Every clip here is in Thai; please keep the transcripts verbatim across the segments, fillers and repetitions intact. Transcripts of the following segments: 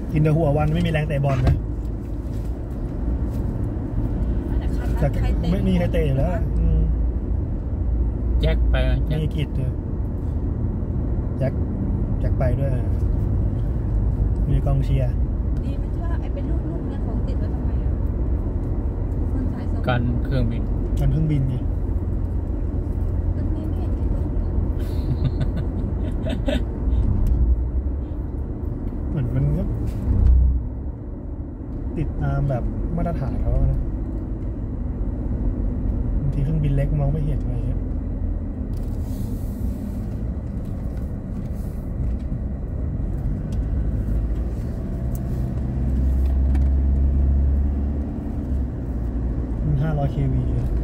กินแต่หัววันไม่มีแรงเตะบอลนะแต่ไม่มีใครเตะแล้วแจ็คไปมีกิจแจ็คแจ็คไปด้วยมีกองเชียร์ดีไม่ใช่ไอ้เป็นลูกๆเนี่ยของติดแล้วทำไมอ่ะมันสายสกันเครื่องบินกันเครื่องบินไงมันไม่เห็นที่ตรงเหมือนมันก็ติดตามแบบมาตรฐานเขานะบางทีเครื่องบินเล็กมองไม่เห็นอะไรเงี้ยห้าร้อยเควี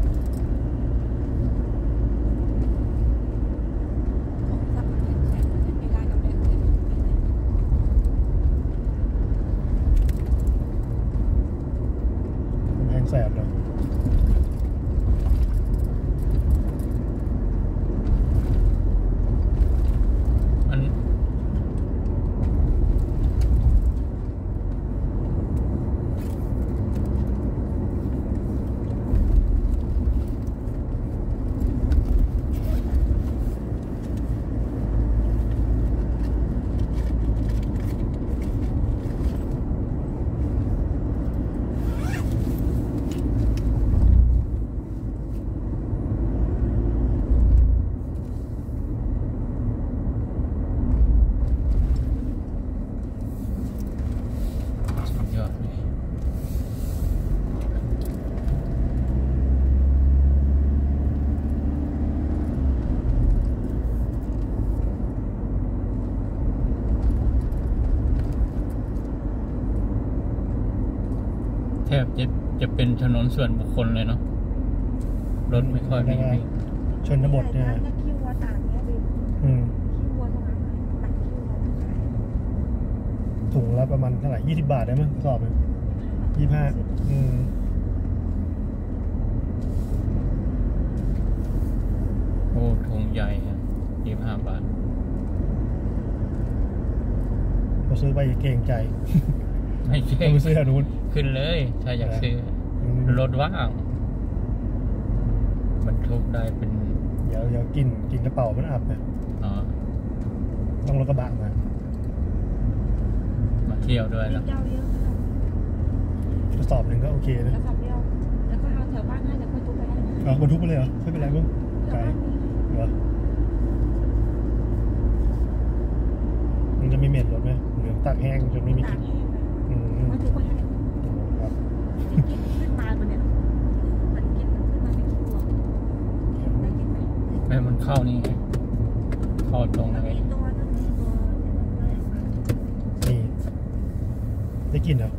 แพงแสบเลยมันแทบจะจะเป็นถนนส่วนบุคคลเลยเนาะรถไม่ค่อยมีชนบทเนี่ยคิววัวต่างเนี่ยดิอืมคิววัวตรงนั้นตักคิววัวขายถุงละประมาณเท่าไหร่ยี่สิบบาทได้มั้งสอบเลยยี่ห้าอืมโอ้ถุงใหญ่ยี่ห้าบาทเราซื้อไปเก่งใจไม่เก่งซื้อนู้นขึ้นเลยถ้าอยากซื้อรถว่างมันทุกได้เป็นเดี๋ยวเดี๋ยวกินกินกระเป๋ามันอับเนี่ยอ๋อต้องรถกระบะมามาเที่ยวด้วยแล้วกระสอบหนึ่งก็โอเคนะกระสอบเดียวแล้วก็เอาแถวบ้านให้แต่ค่อยทุบไปได้อ๋อบรรทุกไปเลยเหรอไม่เป็นไรมึงไกลเหรอมันจะมีเม็ดรถไหมหรือตากแห้งจนไม่มีกลิ่นไม่ทุกคนให้ครับกินขึ้นมาบนเนี่ยมันกินขึ้นมาไม่คิดตัวได้กินไหมแม่มันเข้านี่ไงเข้าตรงเลยนี่ได้กินเหรอ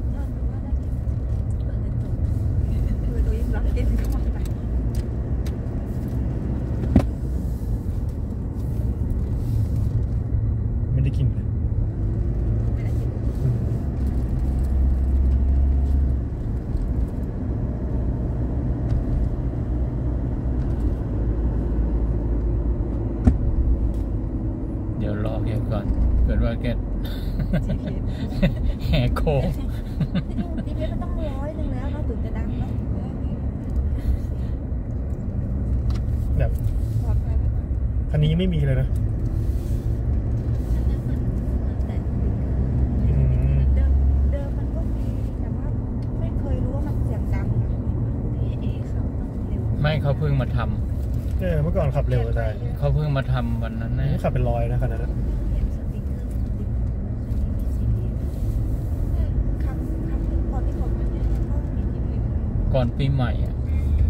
ไม่ได้กินเลยเดี๋ยวรอแกก่อนเกิดว่าแกแหกโค้งทีนี้มันต้องร้อยหนึ่งแล้วเราถึงจะดังเนาะแบบคันนี้ไม่มีเลยนะเดิมมันก็มีแต่ว่าไม่เคยรู้ว่ามันเสียงดังไม่เขาเพิ่งมาทำเออเมื่อก่อนขับเร็วจะได้เขาเพิ่งมาทำวันนั้นนะขับเป็นร้อยนะขนาดนั้นก่อนปีใหม่อ่ะ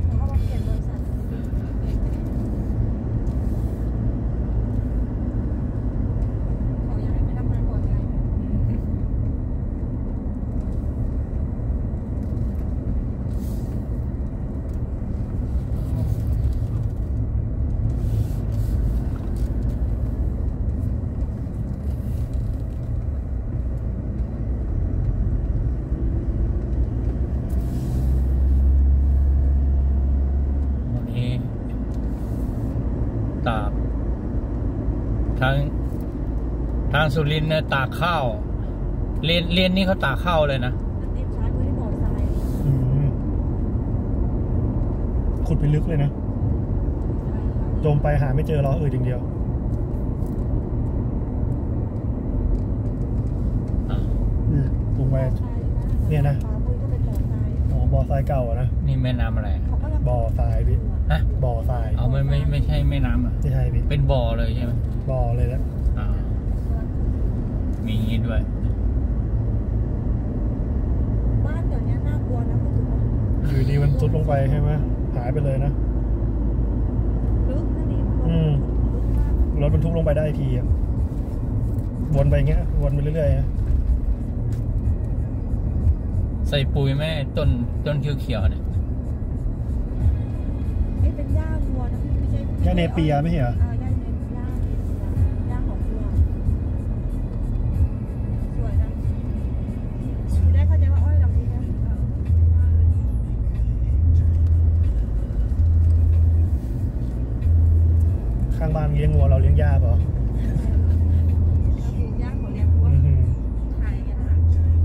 ตากทางทางสุรินทร์เนี่ยตากข้าวเลนเลนนี้เขาตาเข้าเลยนะมันดิบซ้ายมือที่บ่อทรายอืมขุดไปลึกเลยนะจมไปหาไม่เจอล้ออื่นอย่างเดียวอ่าอืมลงไป เนี่ยนะขวามือก็เป็นบ่อทรายอ๋อบ่อทรายเก่าอะนะนี่แม่น้ำอะไรเขาก็ยังบ่อทรายพี่ฮะบ่อทรายเอาไม่ไม่ไม่ใช่แม่น้ำอ่ะไม่ใช่พี่เป็นบ่อเลยใช่ไหมบ่อเลยแหละอ่ามีอย่างงี้ด้วยบ้านเดี๋ยวนี้น่ากลัวนะพูดถึงว่าอยู่ดีมันซุดลงไปใช่ไหมหายไปเลยนะลึกนะนี่อืมลึกมากรถบรรทุกลงไปได้ทีอะวนไปอย่างเงี้ยวนไปเรื่อยๆนะใส่ปุ๋ยแม่ต้นต้นเขียวๆเนี่ยเอ้ยเป็นหญ้าวัวนะพี่ไม่ใช่แค่เนเปียไม่ใช่เหรอเออหญ้าเนหญ้าเนเปียหญ้าของวัวสวยนะทีแรกเข้าใจว่าอ้อยเหล่านี้นะข้างบ้านเลี้ยงวัวเราเลี้ยงหญ้าเปล่าเราปลูกหญ้าของเลี้ยงวัวอือหือขายกันนะคะ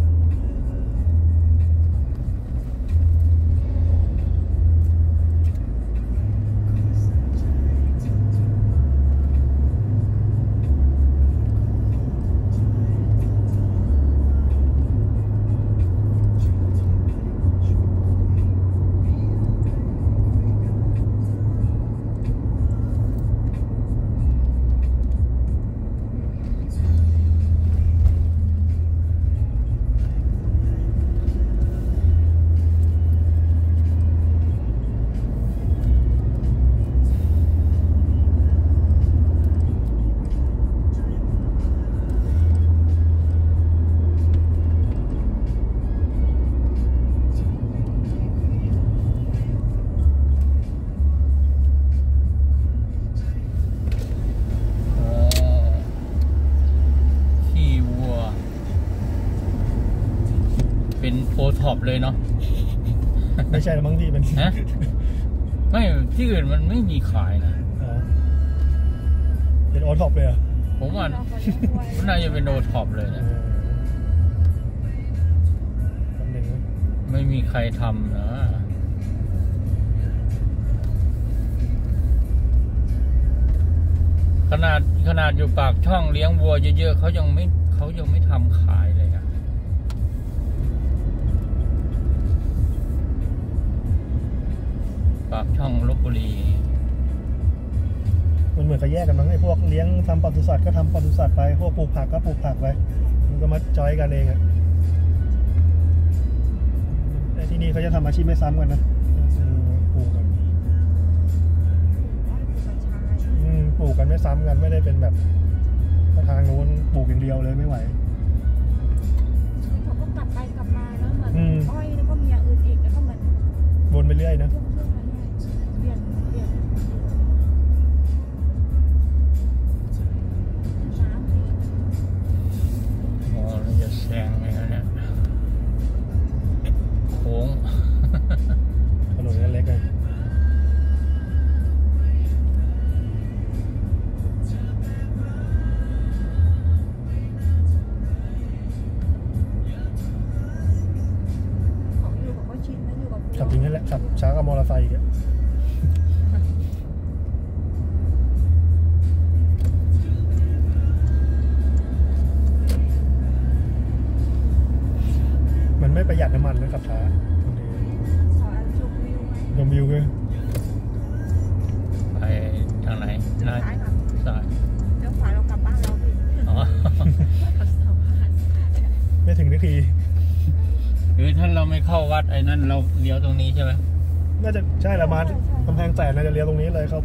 โอ้ขี้วัว เป็นโอท็อปเลยเนาะไม่ใช่ละมั้งพี่เป็นฮะ ไม่ที่อื่นมันไม่มีขายนะอ๋อเป็นโอท็อปเลยเหรอผมว่าเราก็เลี้ยงวัวมันน่าจะเป็นโอท็อปเลยเอนะอแป๊บนึงนะไม่มีใครทำนะ ขนาดขนาดอยู่ปากช่องเลี้ยงวัวเยอะๆเขายังไม่เขายังไม่ทำขายเลยอะปากช่องลพบุรีมันเหมือนกับแยกกันมั้งไอ้พวกเลี้ยงทำปศุสัตว์ก็ทำปศุสัตว์ไปพวกปลูกผักก็ปลูกผักไปมันก็มาจอยกันเองอะไอ้ที่นี่เขาจะทำอาชีพไม่ซ้ำกันนะเออปลูกกันอ้อยปลูกกระชายอืมปลูกกันไม่ซ้ำกันไม่ได้เป็นแบบทางนู้นปลูกอย่างเดียวเลยไม่ไหวเขาก็กลับไปกลับมาแล้วเหมือนอืมอ้อยแล้วก็มีอย่างอื่นอีกแล้วก็เหมือนวนไปเรื่อยนะช่วงช่วงนั้นเนี่ยเปลี่ยนเปลี่ยนน้ำนี่โอ้เราจะแซงไงแล้วเนี่ยโค้งถนนเล็กๆเลยเขาอยู่กับเขาชินนะอยู่กับวัวขับอย่างนี้แหละขับช้ากับมอเตอร์ไซค์อีกอะมันไม่ประหยัดน้ำมันนะขับช้าขออันชมวิวไหมชมวิวคือไปทางไหนเลี้ยวน่าซ้ายค่ะซ้ายเลี้ยวขวาเรากลับบ้านเราพี่อ๋อขับสะพานไม่ถึงนาทีคือถ้าเราไม่เข้าวัดไอ้นั่นเราเลี้ยวตรงนี้ใช่ไหมน่าจะใช่ละมากำแพงแสนน่าจะเลี้ยวตรงนี้เลยเข้าไป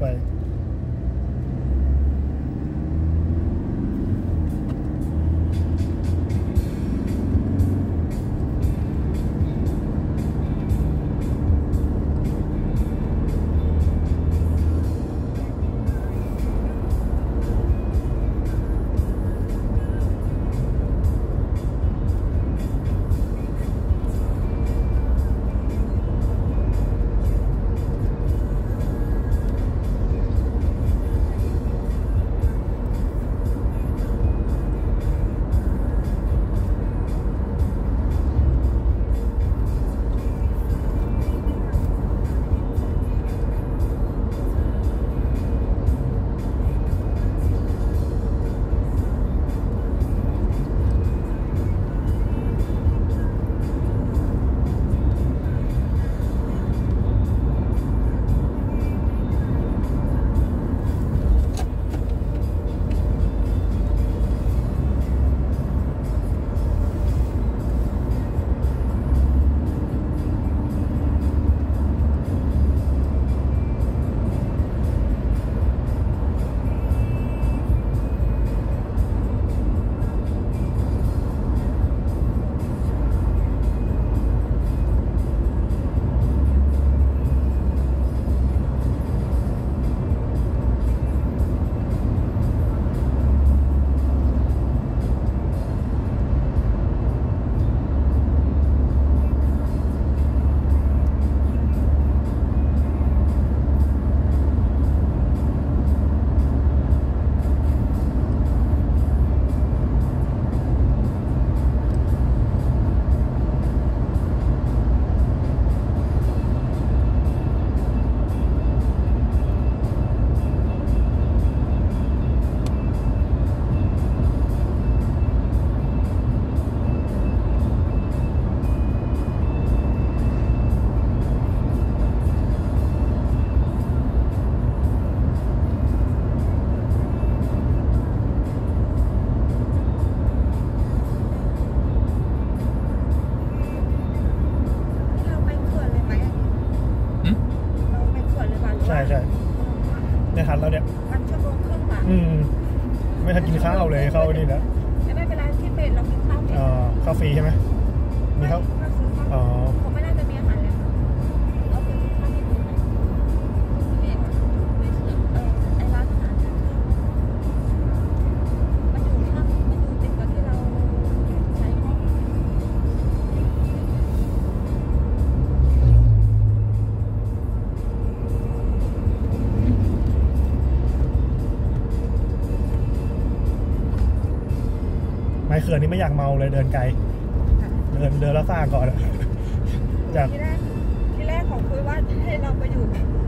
ฟรีใช่ไหมมีเขาเราซื้อข้าวอ๋อเขาไม่น่าจะมีอาหารเลยค่ะเราเคยซื้อข้าวที่ดูไหมเรียกว่าไม่เชื่อเออไอร้านอาหารเนี่ยมันอยู่ข้างมันอยู่ติดกับที่เราใช้ห้องไม้เขื่อนนี่ไม่อยากเมาเลยเดินไกล เดินเดินแล้วซ่าก่อนอะอยากที่แรกที่แรกของคุยว่าให้เราไปอยู่